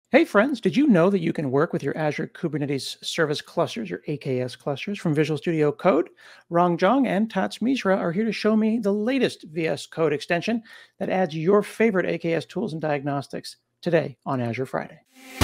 Hey friends, did you know that you can work with your Azure Kubernetes Service Clusters, your AKS clusters from Visual Studio Code? Rong Zhang and Tats Mishra are here to show me the latest VS Code extension that adds your favorite AKS tools and diagnostics today on Azure Friday.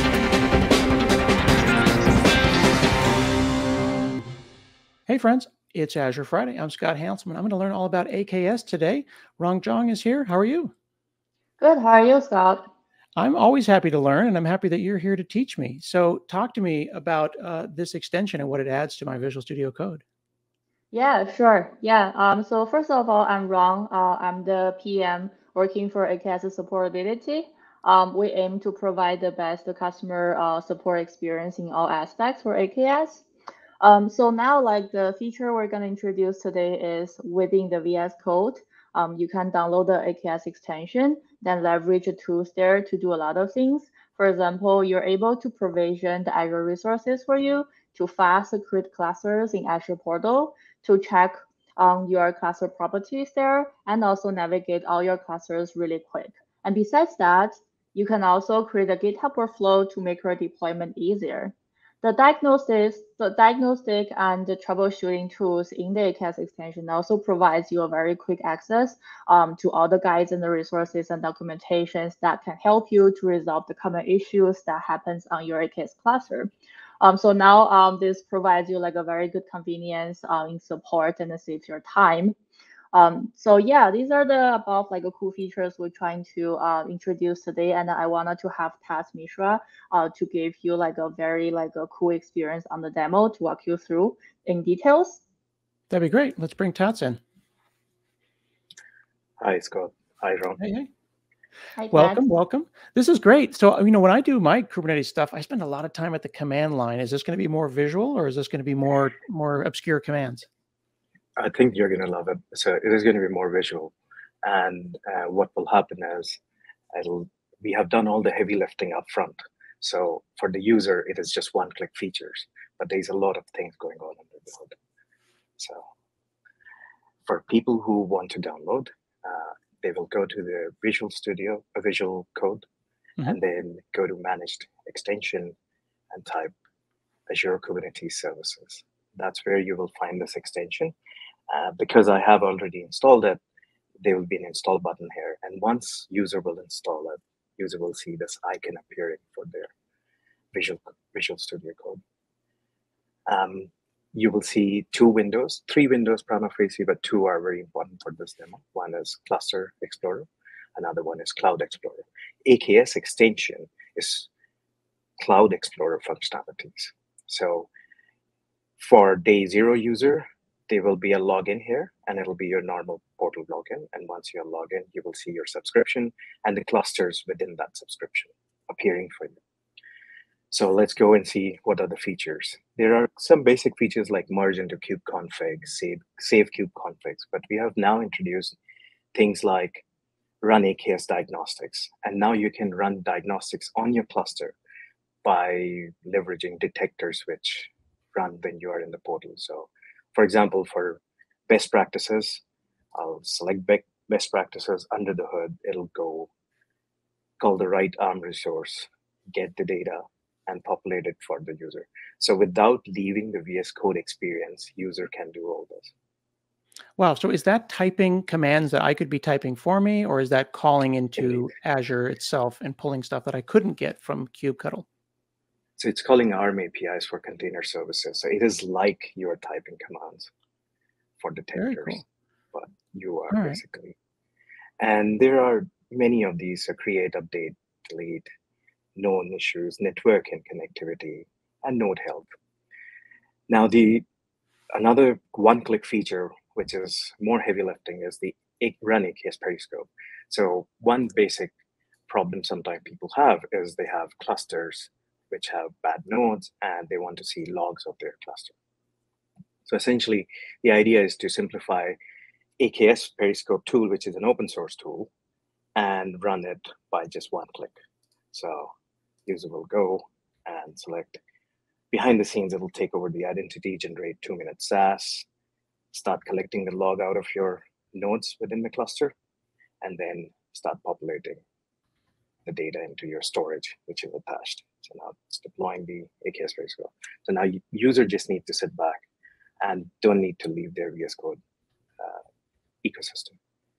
Hey friends, it's Azure Friday. I'm Scott Hanselman. I'm going to learn all about AKS today. Rong Zhang is here. How are you? Good. How are you, Scott? I'm always happy to learn, and I'm happy that you're here to teach me. So, talk to me about this extension and what it adds to my Visual Studio Code. Yeah, sure. Yeah. So first of all, I'm Ron. I'm the PM working for AKS Supportability. We aim to provide the best customer support experience in all aspects for AKS. So now, like the feature we're going to introduce today is within the VS Code. You can download the AKS extension, then leverage the tools there to do a lot of things. For example, you're able to provision the Azure resources for you to fast create clusters in Azure Portal to check your cluster properties there and also navigate all your clusters really quick. And besides that, you can also create a GitHub workflow to make your deployment easier. The diagnostic and the troubleshooting tools in the AKS extension also provides you a very quick access to all the guides and the resources and documentations that can help you to resolve the common issues that happens on your AKS cluster. So now this provides you like a very good convenience in support and it saves your time. So yeah, these are the above like cool features we're trying to introduce today, and I wanted to have Taz Mishra to give you like a very like a cool experience on the demo to walk you through in details. That'd be great. Let's bring Tats in. Hi, Scott. Hi, Ron. Hey, hey. Hi, Taz. Welcome, welcome. This is great. So, when I do my Kubernetes stuff, I spend a lot of time at the command line. Is this going to be more visual, or is this going to be more obscure commands? I think you're going to love it. So it is going to be more visual. And what will happen is we have done all the heavy lifting up front. So for the user, it is just one-click features, but there's a lot of things going on under the hood. So for people who want to download, they will go to the Visual Studio, a Visual Code, and then go to Managed Extension and type Azure Kubernetes Services. That's where you will find this extension. Because I have already installed it, there will be an install button here. And once user will install it, user will see this icon appearing for their Visual Studio Code. You will see three windows prima facie, but two are very important for this demo. One is Cluster Explorer, another one is Cloud Explorer. AKS extension is Cloud Explorer functionalities. So for day zero user, there will be a login here, and it'll be your normal portal login. And once you're logged in, you will see your subscription and the clusters within that subscription appearing for you. So let's go and see what are the features. There are some basic features like merge into kubeconfig, save kubeconfigs, but we have now introduced things like run AKS diagnostics. And now you can run diagnostics on your cluster by leveraging detectors which run when you are in the portal. So for example, for best practices, I'll select best practices under the hood. It'll go call the right ARM resource, get the data, and populate it for the user. So without leaving the VS Code experience, user can do all this. Wow. So is that typing commands that I could be typing for me, or is that calling into Azure itself and pulling stuff that I couldn't get from kubectl? So it's calling ARM APIs for container services. So it is like you're typing commands for detectors, Very cool. but you are All right. basically. And there are many of these, create, update, delete, known issues, network and connectivity, and node health. Now, another one-click feature, which is more heavy lifting, is the run AKS Periscope. So one basic problem sometimes people have is they have clusters which have bad nodes, and they want to see logs of their cluster. So essentially, the idea is to simplify AKS Periscope tool, which is an open source tool, and run it by just one click. So user will go and select. Behind the scenes, it'll take over the identity, generate 2-minute SAS, start collecting the log out of your nodes within the cluster, and then start populating. the data into your storage, which is attached. So now it's deploying the AKS Periscope. So now user just need to sit back and don't need to leave their VS Code ecosystem.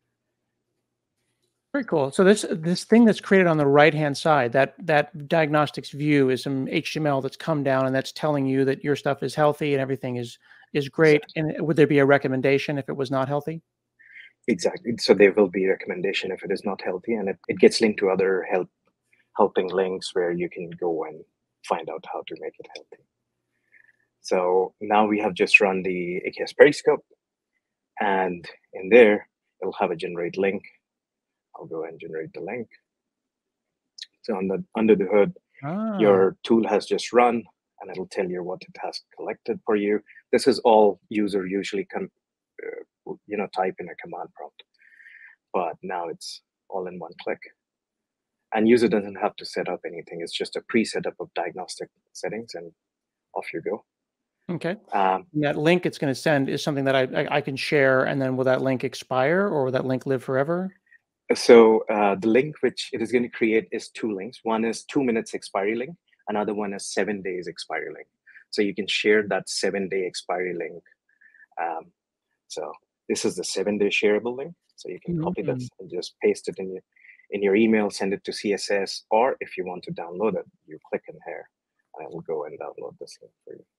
Very cool. So this thing that's created on the right-hand side, that diagnostics view is some HTML that's come down and that's telling you that your stuff is healthy and everything is great. Exactly. And would there be a recommendation if it was not healthy? Exactly. So there will be a recommendation if it is not healthy, and it gets linked to other helping links where you can go and find out how to make it healthy. So now we have just run the AKS Periscope, and in there, it'll have a generate link. I'll go and generate the link. So under the hood, your tool has just run, and it'll tell you what it has collected for you. This is all user usually type in a command prompt, but now it's all in one click. And user doesn't have to set up anything. It's just a pre-setup of diagnostic settings, and off you go. Okay. That link it's going to send is something that I can share, and then will that link expire, or will that link live forever? So the link which it is going to create is two links. One is 2 minutes expiry link. Another one is 7 days expiry link. So you can share that 7-day expiry link. So this is the 7-day shareable link. So you can copy this and just paste it in your email, send it to CSS, or if you want to download it, you click in here, and it will go and download this link for you.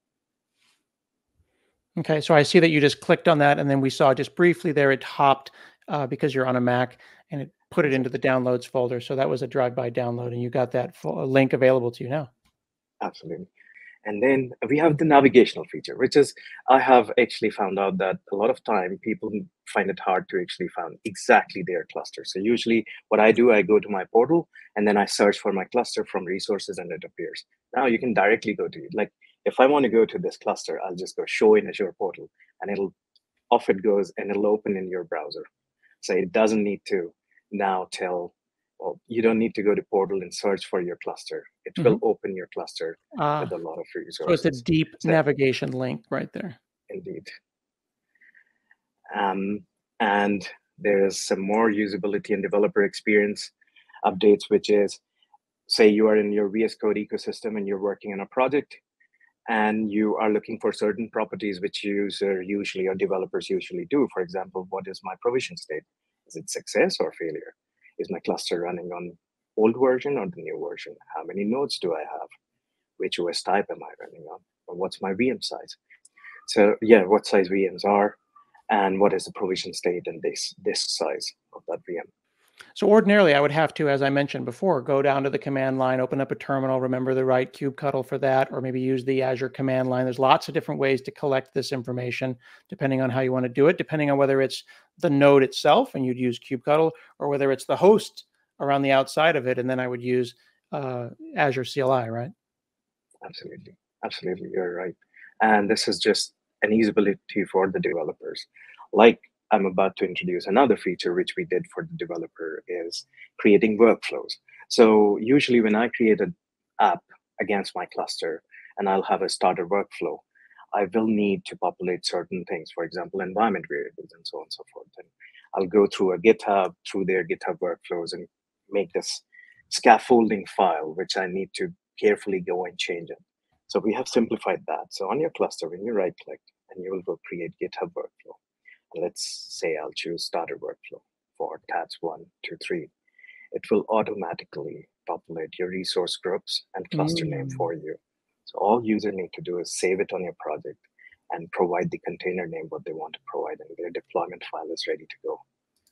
Okay, so I see that you just clicked on that, and then we saw just briefly there it hopped because you're on a Mac, and it put it into the downloads folder. So that was a drive-by download, and you got that link available to you now. Absolutely. And then we have the navigational feature, which is, I have actually found out that a lot of time people find it hard to actually find exactly their cluster. So usually what I do, I go to my portal and then I search for my cluster from resources and it appears. Now you can directly go to it. Like if I want to go to this cluster, I'll just go show in Azure portal and off it goes and it'll open in your browser. So it doesn't need to now you don't need to go to portal and search for your cluster. It will open your cluster with a lot of resources. So it's a deep navigation link right there. Indeed. And there's some more usability and developer experience updates, which is, say you are in your VS Code ecosystem and you're working on a project and you are looking for certain properties which developers usually do. For example, what is my provision state? Is it success or failure? Is my cluster running on old version or the new version? How many nodes do I have? Which OS type am I running on? Or what's my VM size? So yeah, what size VMs are, and what is the provision state and disk size of that VM. So ordinarily, I would have to, as I mentioned before, go down to the command line, open up a terminal, remember the right kubectl for that, or maybe use the Azure command line. There's lots of different ways to collect this information, depending on how you want to do it, depending on whether it's the node itself, and you'd use kubectl, or whether it's the host around the outside of it, and then I would use Azure CLI, right? Absolutely. Absolutely, you're right. And this is just an usability for the developers. Like I'm about to introduce another feature which we did for the developer is creating workflows. So usually when I create an app against my cluster and I'll have a starter workflow, I will need to populate certain things, for example, environment variables and so on and so forth. And I'll go through through their GitHub workflows and make this scaffolding file, which I need to carefully go and change it. So we have simplified that. So on your cluster, when you right click and you will go create GitHub workflow. Let's say I'll choose starter workflow for tabs 1, 2, 3. It will automatically populate your resource groups and cluster name for you. So all user need to do is save it on your project and provide the container name what they want to provide, and their deployment file is ready to go.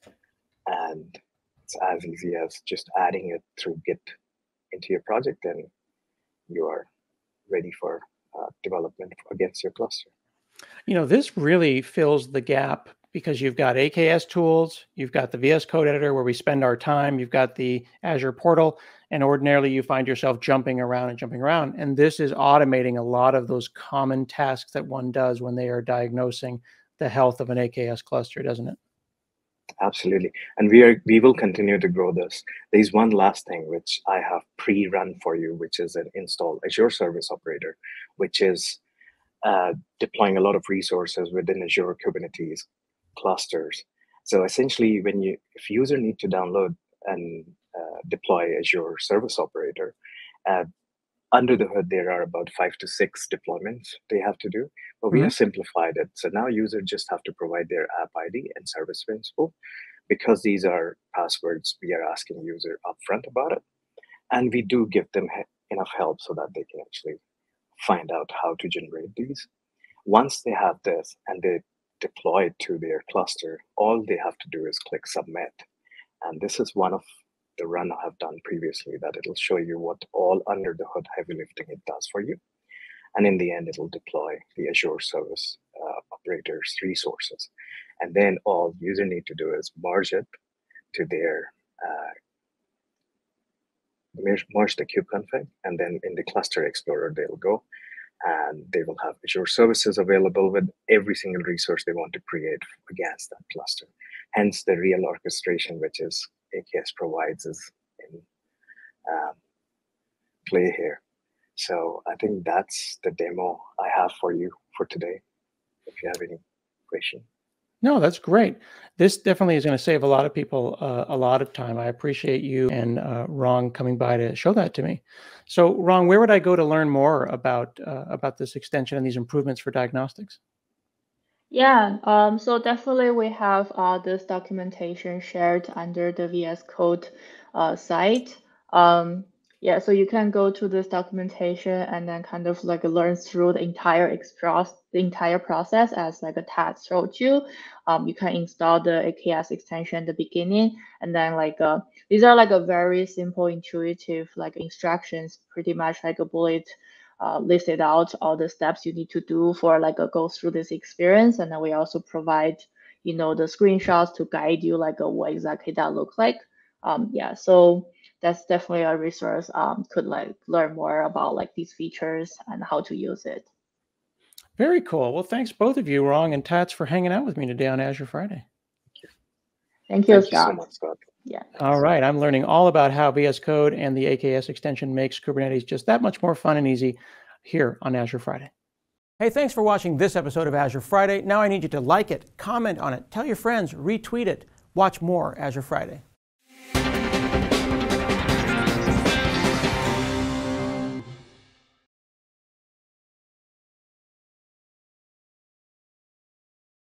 And it's as easy as just adding it through Git into your project, and you are ready for development against your cluster. You know, this really fills the gap because you've got AKS tools, you've got the VS Code editor where we spend our time, you've got the Azure portal, and ordinarily you find yourself jumping around. And this is automating a lot of those common tasks that one does when they are diagnosing the health of an AKS cluster, doesn't it? Absolutely. And we will continue to grow this. There's one last thing which I have pre-run for you, which is an install Azure Service Operator, which is deploying a lot of resources within Azure Kubernetes clusters. So essentially, if user need to download deploy Azure Service Operator. Under the hood, there are about 5 to 6 deployments they have to do, but we have simplified it. So now users just have to provide their app ID and service principal. Because these are passwords, we are asking user upfront about it. And we do give them enough help so that they can actually find out how to generate these. Once they have this and they deploy it to their cluster, all they have to do is click submit. And this is one of the run I have done previously, that it'll show you what all under the hood heavy lifting it does for you. And in the end, it'll deploy the Azure Service Operator's resources. And then all user need to do is merge it to their, merge the kubeconfig, and then in the Cluster Explorer, they'll go and they will have Azure services available with every single resource they want to create against that cluster. Hence, the real orchestration, which is AKS provides, is in play here. So I think that's the demo I have for you for today, if you have any question. No, that's great. This definitely is going to save a lot of people a lot of time. I appreciate you and Rong coming by to show that to me. So Rong, where would I go to learn more about this extension and these improvements for diagnostics? Yeah, so definitely we have this documentation shared under the VS Code site. Yeah, so you can go to this documentation and then kind of like learn through the entire process as like a Tat showed you. You can install the AKS extension at the beginning, and then like these are like a very simple, intuitive like instructions, pretty much like a bullet listed out all the steps you need to do for like go through this experience. And then we also provide, the screenshots to guide you like what exactly that looks like. Yeah, so that's definitely a resource. Could like learn more about like these features and how to use it. Very cool. Well, thanks both of you, Rong and Tats, for hanging out with me today on Azure Friday. Thank you, Scott. Thank you so much, Scott. Yeah. All right. I'm learning all about how VS Code and the AKS extension makes Kubernetes just that much more fun and easy here on Azure Friday. Hey, thanks for watching this episode of Azure Friday. Now I need you to like it, comment on it, tell your friends, retweet it. Watch more Azure Friday.